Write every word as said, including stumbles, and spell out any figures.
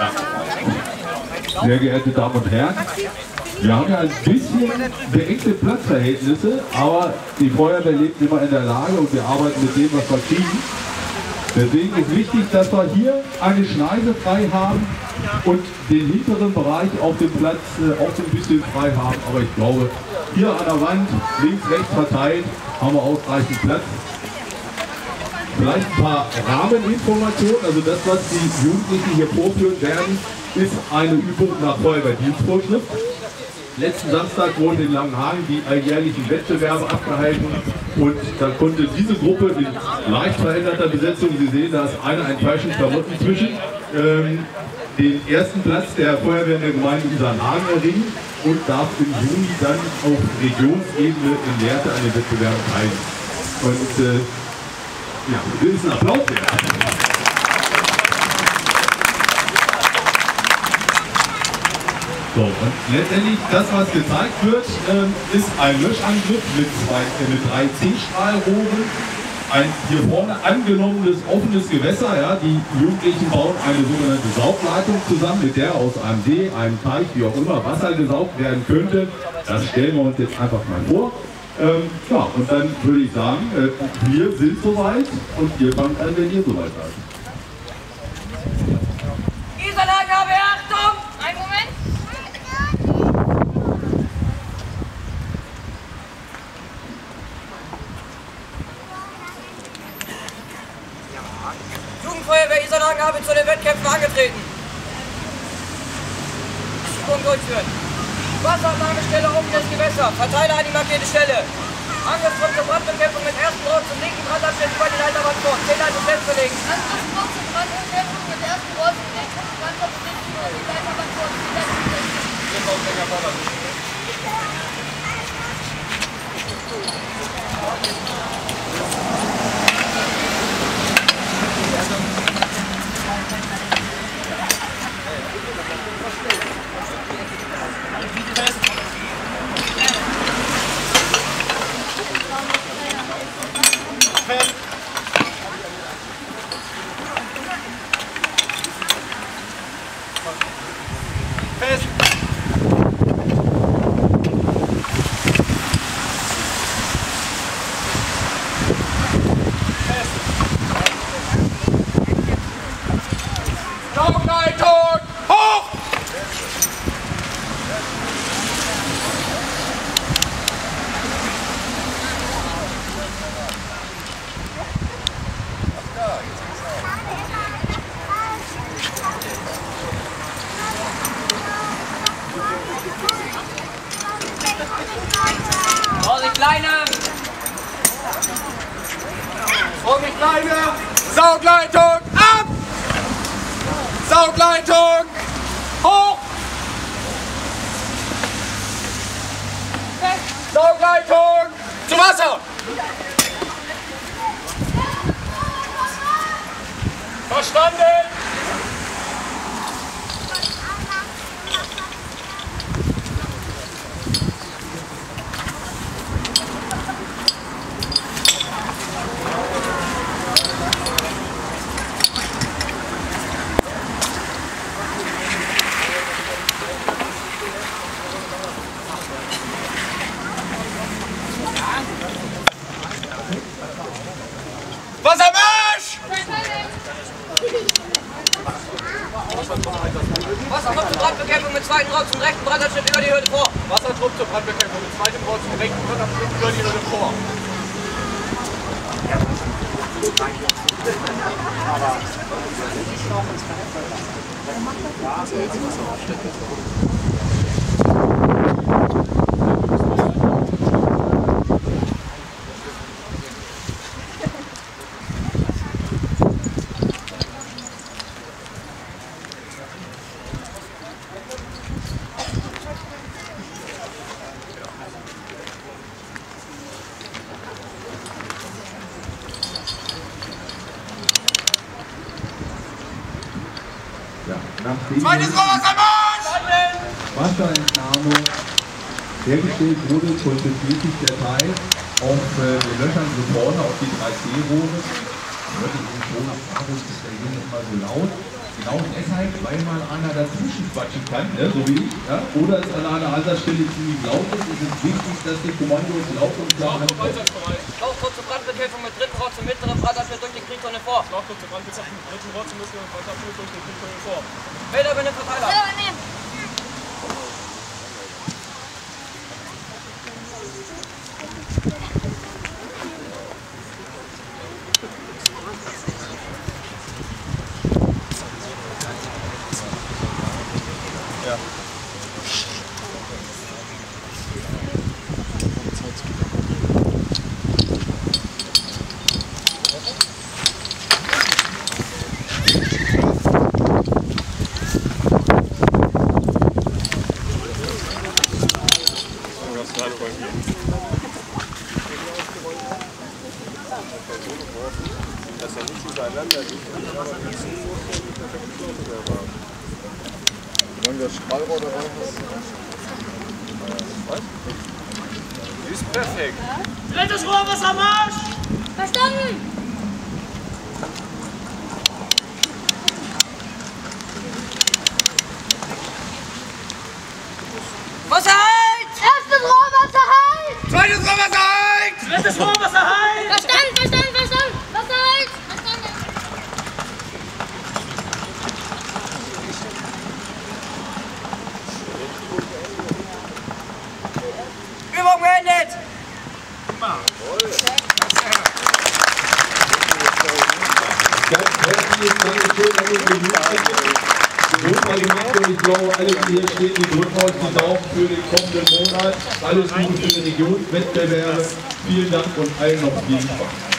Sehr geehrte Damen und Herren, wir haben ja ein bisschen beengte Platzverhältnisse, aber die Feuerwehr lebt immer in der Lage und wir arbeiten mit dem, was wir kriegen. Deswegen ist wichtig, dass wir hier eine Schneise frei haben und den hinteren Bereich auf dem Platz äh, auch so ein bisschen frei haben. Aber ich glaube, hier an der Wand, links, rechts verteilt, haben wir ausreichend Platz. Vielleicht ein paar Rahmeninformationen, also das, was die Jugendlichen hier vorführen werden, ist eine Übung nach Feuerwehrdienstvorschrift. Letzten Samstag wurden in Langenhagen die alljährlichen Wettbewerbe abgehalten und da konnte diese Gruppe in leicht veränderter Besetzung, Sie sehen, da ist einer ein falschen Klamotten zwischen, ähm, den ersten Platz der Feuerwehr in der Gemeinde Isarnhagen erringen und darf im Juni dann auf Regionsebene in Lehrte an den Wettbewerben teilnehmen. Und äh, ja, das ist ein Applaus wert. So, und letztendlich das, was gezeigt wird, ähm, ist ein Löschangriff mit, zwei, äh, mit drei C-Strahlrohren, ein hier vorne angenommenes offenes Gewässer. Ja, die Jugendlichen bauen eine sogenannte Saugleitung zusammen, mit der aus einem See, einem Teich, wie auch immer, Wasser gesaugt werden könnte. Das stellen wir uns jetzt einfach mal vor. Ähm, ja, und dann würde ich sagen, äh, wir sind soweit und ihr fangt an, wenn ihr soweit seid. Isarnhagen, habe Achtung! Einen Moment! Jugendfeuerwehr Isarnhagen habe zu den Wettkämpfen angetreten. Übung durchführen. Wasseranlagestelle, offenes Gewässer. Verteile an die markierte Stelle. Angriffsdruck zur Brandbekämpfung mit ersten Rohr zum linken Brandabschnitt über die Leiterwand vor. zehn Leiter festzulegen. Angriffsdruck zur Brandbekämpfung mit ersten Rohr zum linken Brandabschnitt über die Leiterwand vor. zehn Leiter festzulegen. Fest! Saugleitung! Hoch! Vorsicht, Leine! Vorsicht, Leine! Saugleitung! Ab! Saugleitung! Hoch! Saugleitung! Zu Wasser! Verstanden! Wassermarsch! Wassertrupp zur Brandbekämpfung mit zweiten Rohr zum rechten Brandabschnitt über die Hürde vor. Wassertrupp zur Brandbekämpfung mit zweitem Rohr zum rechten Brandabschnitt über die Hürde vor. Zweites Wassermarsch! Wasserentnahme hergestellt wurde, konzentriert sich der Teil auf äh, den Löchern so vorne auf die drei C-Rohre. Hört ihr den Ton, das ist ja hier nicht mal so laut. Genau deshalb, weil mal einer dazwischen quatschen kann, ne, so wie ich, ja, oder es an einer anderen Stelle ziemlich laut ist, ist es wichtig, dass die Kommandos laut und klar ankommen. Schlauchturm zur Brandbekämpfung mit dritten Rohr zum mittleren Brandabschnitt durch die Kriegszone vor. Schlauchturm zur Brandbekämpfung mit dritten Rohr zum mittleren Brandabschnitt durch die Kriegszone vor. Felder über den Verteiler. Selber nehmen. Ja. Dass er nicht übereinander liegt, aber nicht so vorstellen, wenn das Strahlrohr dabei ist. Was? Ist perfekt. Drittes Rohr, was am Arsch! Verstanden! Wasser heilt! Erstes Rohr, Wasser heilt! Zweites Rohr, Wasser heilt! Drittes Rohr, Wasser heilt! Verstanden, verstanden, verstanden! Wasser heilt! Verstanden! Übung beendet! Ganz herzliches Dankeschön an unsere Jugendlichen. Super gemacht und ich glaube, alle, die hier stehen, die drücken euch die Daumen für den kommenden Monat. Alles Gute für die Regionswettbewerbe. Vielen Dank und allen noch viel Spaß.